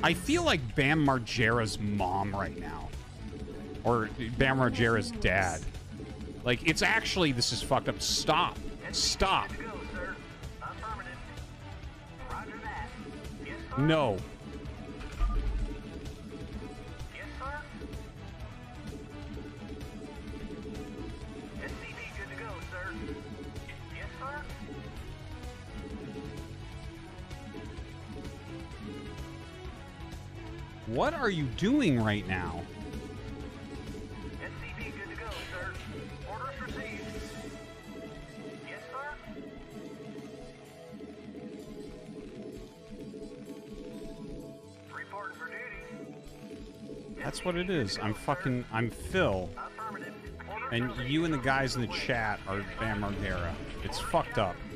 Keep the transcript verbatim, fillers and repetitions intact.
I feel like Bam Margera's mom right now. Or Bam Margera's dad. Like, it's actually, this is fucked up. Stop. Stop. No. What are you doing right now? S C V good to go, sir. Orders received. Yes, sir. Reporting for duty. That's what it is. I'm fucking... I'm Phil. And you and the guys in the chat are Bam Margera. It's fucked up.